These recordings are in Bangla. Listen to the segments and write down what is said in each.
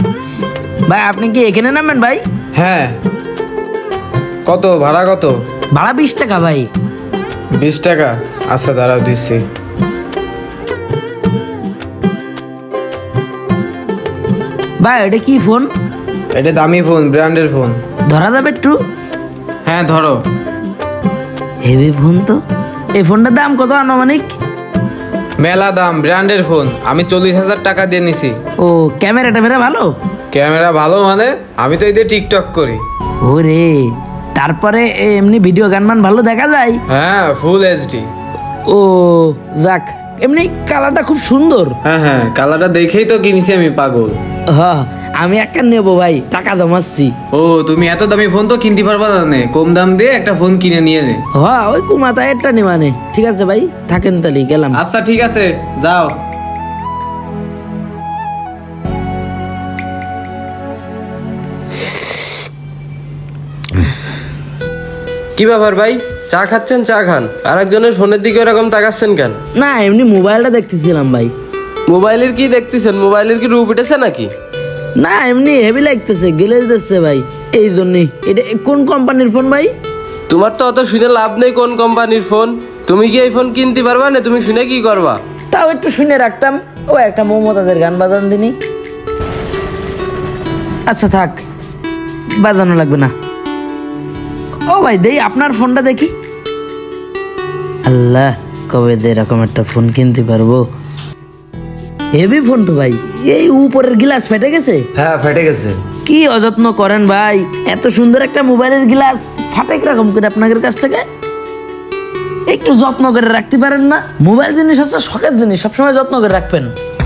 ভাই আপনি কি এখানে নামেন ভাই? হ্যাঁ। কত ভাড়া কত? ভাড়া 20 টাকা ভাই। 20 টাকা? আচ্ছা দাঁড়াও দিচ্ছি। ভাই এটা কি ফোন? এটা দামি ফোন, ব্র্যান্ডের ফোন। ধরা যাবে একটু? হ্যাঁ ধরো। হেভি ফোন তো। এই ফোনটার দাম কত আনুমানিক? মেলা দাম, ব্র্যান্ডের ফোন। আমি 40,000 টাকা দিয়ে নিছি। ও ক্যামেরা ভালো? ক্যামেরা ভালো মানে আমি তো এই দিয়ে টিকটক করি। ওরে, তারপরে এমনি ভিডিও গান ভালো দেখা যায়? হ্যাঁ ফুল এইচডি। ও যাক, এমনি কালারটা খুব সুন্দর। হ্যাঁ কালারটা দেখেই তো কিনেছি আমি, পাগল। হ্যাঁ আমি একটা নেবো ভাই, টাকা জমাচ্ছি। ও তুমি এত দামি ফোন তো কিনতে পারবা না, কম দাম দিয়ে একটা ফোন কিনে নিয়ে নে। হ্যাঁ ওই কুমাতায় একটা নেওয়ানে। ঠিক আছে ভাই, থাকেন তাহলে, গেলাম। আচ্ছা ঠিক আছে, যাও। কি ব্যাপার ভাই, চা খাচ্ছেন? চা খান। আর একজনের ফোনের দিকে এরকম তাকাচ্ছেন কেন? না এমনি মোবাইলটা দেখতেছিলাম ভাই। মোবাইলের কি দেখতেছেন? মোবাইলের কি রূপ উঠেছে নাকি? না এমনি হেভি লাগতেছে, গেলে দিচ্ছে ভাই, এই জন্যই। এটা কোন কোম্পানির ফোন ভাই? তোমার তো অত শুনে লাভ নেই কোন কোম্পানির ফোন। তুমি কি এই ফোন কিনতে পারবা না? তুমি শুনে কি করবা? তাও একটু শুনে রাখতাম। ও একটা মমতাজের গান বাজান দিনি। আচ্ছা থাক, বাজানো লাগবে না। ও ভাই দেই আপনার ফোনটা দেখি। আল্লাহ, কবে দে এরকম একটা ফোন কিনতে পারবো। হেভি ফোন তো ভাই। এই উপরের গ্লাস ফেটে গেছে। হ্যাঁ ফেটে গেছে। কি অযত্ন করেন ভাই, এত সুন্দর একটা মোবাইলের গ্লাস ফাটে কিরকম করে আপনাদের কাছ থেকে? একটু যত্ন করে রাখতে পারেন না? মোবাইল জিনিস হচ্ছে শখের জিনিস, সবসময় যত্ন করে রাখবেন।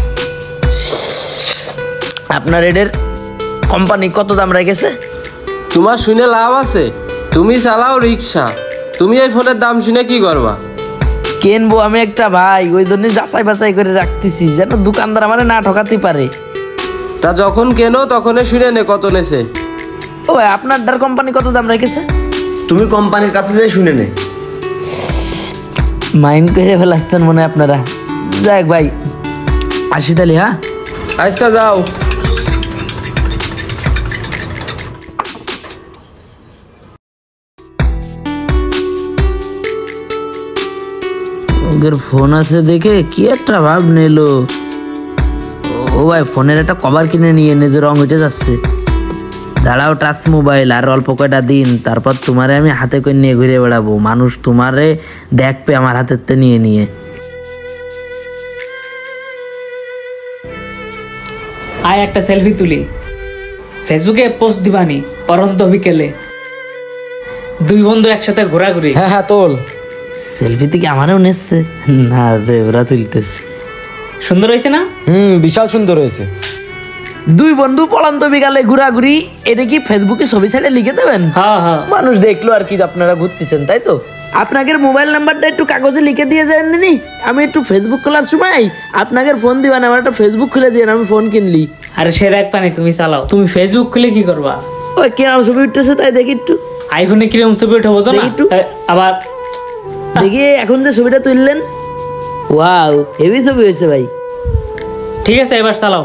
আপনার এদের কোম্পানি কত দাম রেখেছে? তোমার শুনে লাভ আছে? তুমি চালাও রিক্সা, তুমি এই ফোনের দাম শুনে কি করবা? কিনবো আমি একটা ভাই, ওই জন্য যাচাই বাছাই করে রাখতেছি, যেন দোকানদার আমার না ঠকাতে পারে। তা যখন কেনো তখনই শুনে নে কত নেছে। ও ভাই আপনার কোম্পানি কত দাম রেখেছে? তুমি কোম্পানির কাছে যাই শুনে নে। মাইন্ড করে ফেলাচ্ছেন মনে হয় আপনারা। যাক ভাই, আসি তাহলে। হ্যাঁ আচ্ছা যাও। ওদের ফোন আছে দেখে কি একটা ভাব নিল। ও ভাই ফোনের একটা কভার কিনে নিয়ে এনে যে রং উঠে যাচ্ছে। দাঁড়াও, টাচ মোবাইল আর অল্প কয়টা দিন, তারপর তোমারে আমি হাতে করে নিয়ে ঘুরে বেড়াবো। মানুষ তোমারে দেখবে আমার হাতের নিয়ে নিয়ে। আয় একটা সেলফি তুলি, ফেসবুকে পোস্ট দিবানি পরন্ত বিকেলে, দুই বন্ধু একসাথে ঘোরাঘুরি। হ্যাঁ তোল। সেলফি থেকে আমারও নেচ্ছে না, যে ওরা তুলতেছে। সুন্দর হয়েছে না? বিশাল সুন্দর হয়েছে। দুই বন্ধু পড়ান্ত বিকালে ঘোরাঘুরি, এটা কি ফেসবুকে ছবি সাইডে লিখে দেবেন? হ্যাঁ হ্যাঁ, মানুষ দেখলো আর কি আপনারা ঘুরতেছেন, তাই তো? আপনাদের মোবাইল নাম্বারটা একটু কাগজে লিখে দিয়ে যান দিনি, আমি একটু ফেসবুক খোলার সময় আপনাদের ফোন দিবেন, আমার একটা ফেসবুক খুলে দিয়ে আমি ফোন কিনলি। আরে সে দেখ পানি, তুমি চালাও, তুমি ফেসবুক খুলে কি করবা? ওই কিরম ছবি উঠতেছে তাই দেখি একটু। আইফোনে কিরম ছবি উঠে বোঝো না? একটু আবার দেখি এখন যে ছবিটা তুললেন, ওয়াও হেভি ছবি হয়েছে ভাই। ঠিক আছে এবার চালাও।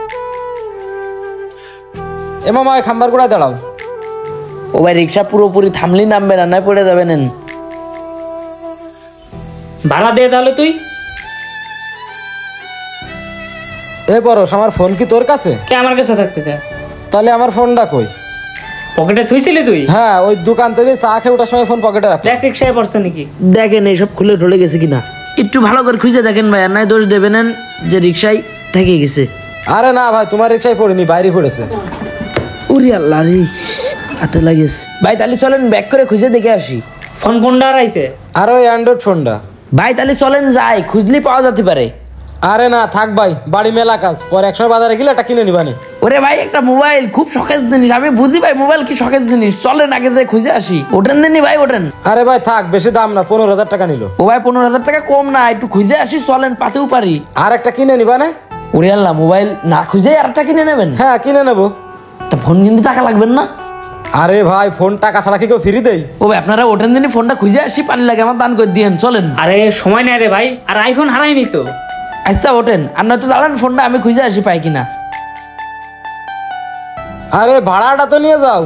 এ মামা খাম্বার গোড়ায় দাঁড়াও। ও ভাই রিক্সা পুরোপুরি থামলি নামবে না, নয় পড়ে যাবেন। ভাড়া দে তাহলে তুই। এ পরশ, আমার ফোন কি তোর কাছে? কে আমার কাছে থাকতে কে? তাহলে আমার ফোনটা কই? পকেটে থুইছিলি তুই? হ্যাঁ ওই দোকান থেকে চা খেয়ে ওঠার সময় ফোন পকেটে রাখ। দেখ রিক্সায় পড়ছে নাকি। দেখেন এইসব খুলে ঢলে গেছে কিনা, একটু ভালো করে খুঁজে দেখেন ভাই, আর নয় দোষ দেবেন যে রিক্সায় থেকে গেছে। আরে না ভাই, তোমার রিক্সায় পড়েনি, বাইরে পড়েছে। উরি আল্লাহ রে, হাতে লাগিস ভাই। তাহলে চলেন ব্যাক করে খুঁজে দেখে আসি। ফোন কোনটা হারাইছে? আর ওই অ্যান্ড্রয়েড ফোনটা। ভাই তাহলে চলেন যাই, খুঁজলি পাওয়া যেতে পারে। আরে না থাক ভাই, বাড়ি মেলা কাজ, পরে একসময় বাজারে গেলে একটা কিনে নিবানি। ওরে ভাই একটা মোবাইল খুব শখের জিনিস, আমি বুঝি ভাই মোবাইল কি শখের জিনিস। চলেন আগে যে খুঁজে আসি। ওঠেন দিনই ভাই, ওঠেন। আরে ভাই থাক, বেশি দাম না, 15,000 টাকা নিল। ও ভাই 15,000 টাকা কম না, একটু খুঁজে আসি, চলেন পাতেও পারি। আর একটা কিনে নিবানে। ওরে আল্লাহ, মোবাইল না খুঁজে আর একটা কিনে নেবেন? হ্যাঁ কিনে নেবো। তা ফোন কিন্তু টাকা লাগবেন না? আরে ভাই ফোন টাকা ছাড়া কি কেউ ফ্রি দেয়? ও ভাই আপনারা ওঠেন দিনই, ফোনটা খুঁজে আসি, পানি লাগে আমার দান করে দিয়েন। চলেন। আরে সময় নেই রে ভাই, আর আইফোন হারাইনি তো। আচ্ছা ওঠেন, আর নয়তো দাঁড়ান, ফোনটা আমি খুঁজে আসি পাই কিনা। আরে ভাড়াটা তো নিয়ে যাও।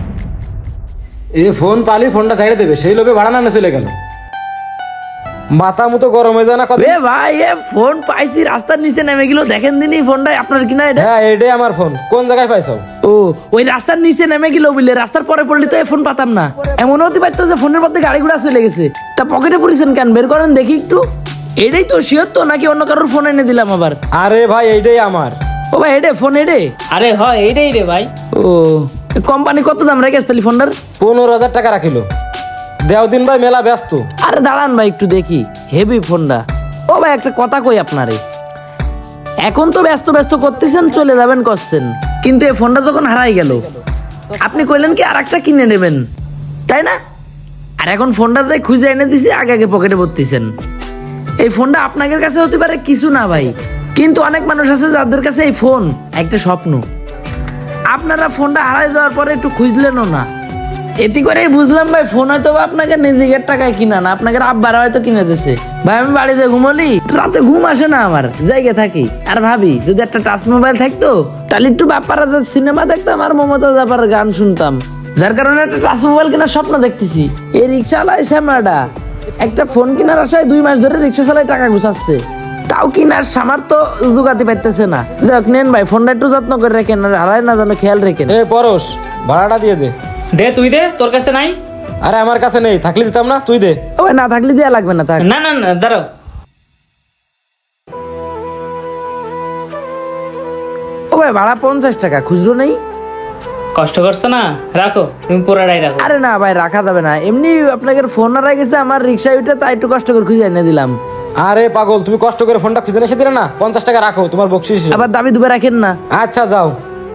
এ ফোন পালি ফোনটা ছেড়ে দেবে, সেই লোভে ভাড়া না চলে গেল। মাথা মতো গরম হয়ে যায় না কথা। এ ভাই এ ফোন পাইছি রাস্তার নিচে নেমে গেল, দেখেন দিন এই ফোনটা আপনার কিনা এটা? হ্যাঁ এটাই আমার ফোন। কোন জায়গায় পাইছো? ও ওই রাস্তার নিচে নেমে গেল বুঝলে, রাস্তার পরে পড়লি তো এই ফোন পাতাম না। এমন হতে পারতো যে ফোনের মধ্যে গাড়ি ঘোড়া চলে গেছে, তা পকেটে পড়েছেন কেন? বের করেন দেখি একটু। এটাই তো শিওর তো, নাকি অন্য কারোর ফোন এনে দিলাম আবার? আরে ভাই এইটাই আমার। ও ভাই এডে ফোন এডে? আরে হয় এইটাই রে ভাই। ও কোম্পানি কত দাম রেখেছে তাহলে ফোনটার? 15,000 টাকা রাখিল। দেওদিন ভাই মেলা ব্যস্ত। আরে দাঁড়ান ভাই একটু দেখি, হেভি ফোনটা। ও ভাই একটা কথা কই আপনারে, এখন তো ব্যস্ত ব্যস্ত করতেছেন, চলে যাবেন করছেন, কিন্তু এই ফোনটা যখন হারাই গেল আপনি কইলেন কি আর একটা কিনে নেবেন, তাই না? আর এখন ফোনটা যে খুঁজে এনে দিছি আগে আগে পকেটে ভরতেছেন। এই ফোনটা আপনাদের কাছে হতে পারে কিছু না ভাই, কিন্তু অনেক মানুষ আছে যাদের কাছে এই ফোন একটা স্বপ্ন। আপনারা ফোনটা হারাই যাওয়ার পরে একটু খুঁজলেনও না, এতে করে বুঝলাম ভাই ফোন হয়তো আপনাকে নিজের টাকায় কিনা না, আপনাকে আব্বার হয়তো কিনে দিয়েছে। ভাই আমি বাড়িতে ঘুমলি, রাতে ঘুম আসে না আমার, জায়গা থাকি আর ভাবি যদি একটা টাচ মোবাইল থাকতো তাহলে একটু বাপ্পারা সিনেমা দেখতাম আর মমতা জাপার গান শুনতাম, যার কারণে একটা টাচ মোবাইল কেনার স্বপ্ন দেখতেছি। এই রিক্সাওয়ালাই শ্যামলাটা একটা ফোন কেনার আশায় 2 মাস ধরে রিক্সা চালায় টাকা গুছাচ্ছে, তাও কিনার সামার তো জোগাতে পারতেছে না। যাক নেন ভাই ফোনটা একটু যত্ন করে রেখেন, আর হারায় না যেন খেয়াল রেখেন। এ পরশ ভাড়াটা দিয়ে দে। দে তুই দে, তোর কাছে নাই? আরে আমার কাছে নেই, থাকলে দিতাম না, তুই দে। ও ভাই না থাকলে দেয়া লাগবে না, থাক। না না না দাঁড়াও। ও ভাই ভাড়া 50 টাকা, খুচরো নেই? কষ্ট করছো না, রাখো তুমি পুরাটাই রাখো। আরে না ভাই রাখা যাবে না, এমনি আপনাকে ফোন হারাই গেছে আমার রিক্সায় উঠে, তাই একটু কষ্ট করে খুঁজে এনে দিলাম। আরে পাগল, তুমি কষ্ট করে ফোনটা খুঁজে এসে দিলে না, 50 টাকা রাখো তোমার বকশিস। আবার দাবি দুবে রাখেন না। আচ্ছা যাও।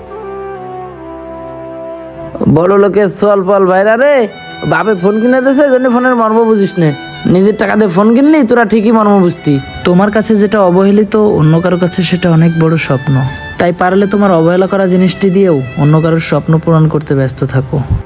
বড় লোকের চল পল ভাইরা রে, বাপে ফোন কিনে দিয়েছে এই জন্য ফোনের মর্ম বুঝিস নে, নিজের টাকা দিয়ে ফোন কিনলি তোরা ঠিকই মর্ম বুঝতি। তোমার কাছে যেটা অবহেলিত অন্য কারোর কাছে সেটা অনেক বড় স্বপ্ন, তাই পারলে তোমার অবহেলা করা জিনিসটি দিয়েও অন্য কারোর স্বপ্ন পূরণ করতে ব্যস্ত থাকো।